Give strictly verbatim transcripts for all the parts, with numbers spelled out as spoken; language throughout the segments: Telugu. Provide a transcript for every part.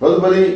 తదుపరి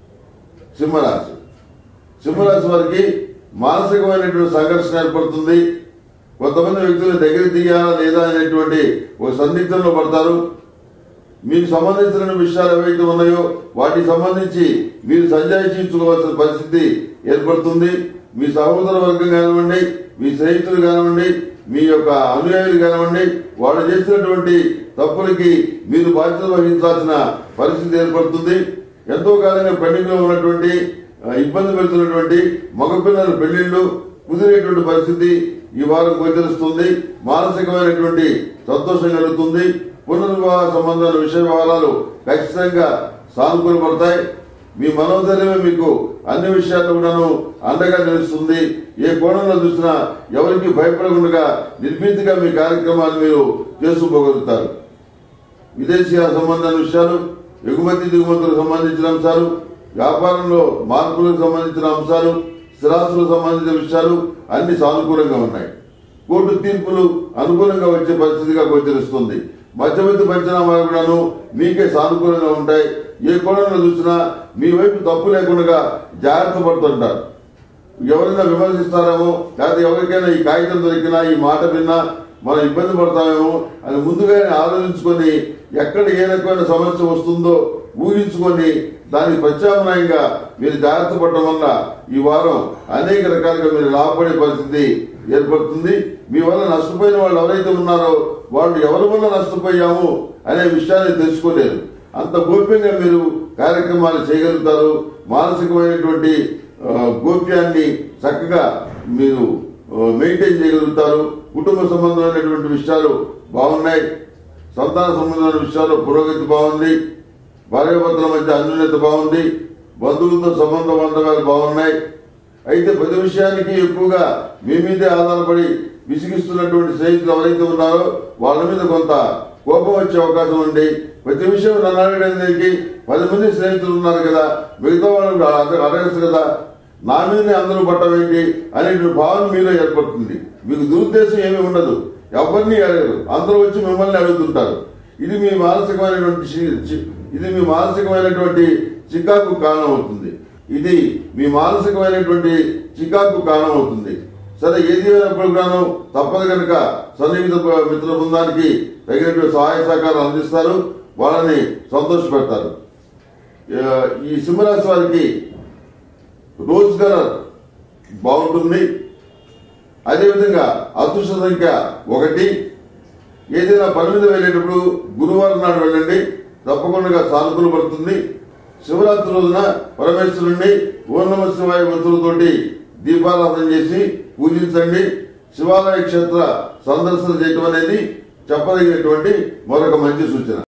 సింహరాశి. సింహరాశి వారికి మానసికమైనటువంటి సంఘర్షణ ఏర్పడుతుంది. కొంతమంది వ్యక్తులు దగ్గర తీయాలా లేదా అనేటువంటి ఒక సందిగ్ధంలో పడతారు. మీకు సంబంధించిన విషయాలు ఏవైతే ఉన్నాయో వాటికి సంబంధించి మీరు సంజాయించుకోవాల్సిన పరిస్థితి ఏర్పడుతుంది. మీ సహోదర వర్గం కానివ్వండి, మీ స్నేహితులు కానివ్వండి, మీ యొక్క అనుయాయులు కానివ్వండి, వాళ్ళు చేసినటువంటి తప్పులకి మీరు బాధ్యత వహించాల్సిన పరిస్థితి ఏర్పడుతుంది. ఎంతో కాలంగా పెండింగ్ లో ఉన్నటువంటి ఇబ్బంది పెడుతున్నటువంటి మగపిల్లల పెళ్లిళ్లు కుదిరేటువంటి పరిస్థితి ఈ వారం గోచరిస్తుంది. మానసికమైనటువంటి సంతోషం కలుగుతుంది. పునర్వివాహ సంబంధాల విషయ వ్యవహారాలు ఖచ్చితంగా సానుకూలపడతాయి. మీ మనోధైర్యమే మీకు అన్ని విషయాల్లో కూడాను అండగా నిలుస్తుంది. ఏ కోణంలో చూసినా ఎవరికి భయపడకుండా నిర్భీతిగా మీ కార్యక్రమాలు మీరు చేసుకోగలుగుతారు. విదేశీయ సంబంధాల విషయాలు, ఎగుమతి దిగుమతులకు సంబంధించిన అంశాలు, వ్యాపారంలో మార్పులకు సంబంధించిన అంశాలు, స్థిరాస్తులకు సంబంధించిన విషయాలు అన్ని సానుకూలంగా ఉన్నాయి. కోర్టు తీర్పులు అనుకూలంగా వచ్చే పరిస్థితిగా గోచరిస్తుంది. మధ్యవర్తి పంచనామాలు కూడాను మీకే సానుకూలంగా ఉంటాయి. ఏ కోణంలో చూసినా మీ వైపు తప్పు లేకుండా జాగ్రత్త పడుతుంటారు. ఎవరైనా విమర్శిస్తారేమో, లేకపోతే ఎవరికైనా ఈ కాగితం దొరికినా, ఈ మాట విన్నా మనం ఇబ్బంది పడతామేమో అని ముందుగానే ఆలోచించుకొని ఎక్కడ ఏ రకమైన సమస్య వస్తుందో ఊహించుకొని దానికి ప్రత్యామ్నాయంగా మీరు జాగ్రత్త పడటం వల్ల ఈ వారం అనేక రకాలుగా మీరు లాభపడే పరిస్థితి ఏర్పడుతుంది. మీ వల్ల నష్టపోయిన వాళ్ళు ఎవరైతే ఉన్నారో వాళ్ళు ఎవరి వల్ల నష్టపోయాము అనే విషయాన్ని తెలుసుకోలేరు. అంత గోప్యంగా మీరు కార్యక్రమాలు చేయగలుగుతారు. మానసికమైనటువంటి గోప్యాన్ని చక్కగా మీరు మెయింటైన్ చేయగలుగుతారు. కుటుంబ సంబంధమైనటువంటి విషయాలు బాగున్నాయి. సంతాన సంబంధమైన విషయాల్లో పురోగతి బాగుంది. భార్యాభర్తల మధ్య అన్యోన్యత బాగుంది. బంధువులతో సంబంధ బాంధవ్యాలు బాగున్నాయి. అయితే ప్రతి విషయానికి ఎక్కువగా మీ మీదే ఆధారపడి విసిగిస్తున్నటువంటి స్నేహితులు ఎవరైతే ఉన్నారో వాళ్ళ మీద కొంత కోపం వచ్చే అవకాశం ఉంది. ప్రతి విషయం నన్ను అడగడానికి పది మంది స్నేహితులు ఉన్నారు కదా, మిగతా వాళ్ళు అడగచ్చు కదా, నా మీదనే అందరూ పట్టవేంటి అనేటువంటి భావన మీలో ఏర్పడుతుంది. మీకు దురుద్దేశం ఏమీ ఉండదు. ఎవరిని అడగరు, అందరూ వచ్చి మిమ్మల్ని అడుగుతుంటారు. ఇది మీ మానసికమైనటువంటి ఇది మీ మానసికమైనటువంటి చికాకు కారణం అవుతుంది. ఇది మీ మానసికమైనటువంటి చికాకు కారణం అవుతుంది. సరే, ఏది అయినప్పుడు తప్పదు కనుక సన్నిహిత మిత్ర బృందానికి తగినటువంటి సహాయ సహకారం అందిస్తారు. వాళ్ళని సంతోషపెడతారు. ఈ సింహరాశి వారికి రోజ్ కలర్ బాగుంటుంది. అదేవిధంగా అదృష్ట సంఖ్య ఒకటి. ఏదైనా పని మీద వెళ్ళేటప్పుడు గురువారం నాడు వెళ్ళండి, తప్పకుండా సానుకూల పడుతుంది. శివరాత్రి రోజున పరమేశ్వరుణ్ణి ఓం నమః శివాయ మంత్రులతోటి దీపారాధన చేసి పూజించండి. శివాలయ క్షేత్ర సందర్శన చేయటం అనేది చెప్పదగినటువంటి మరొక మంచి సూచన.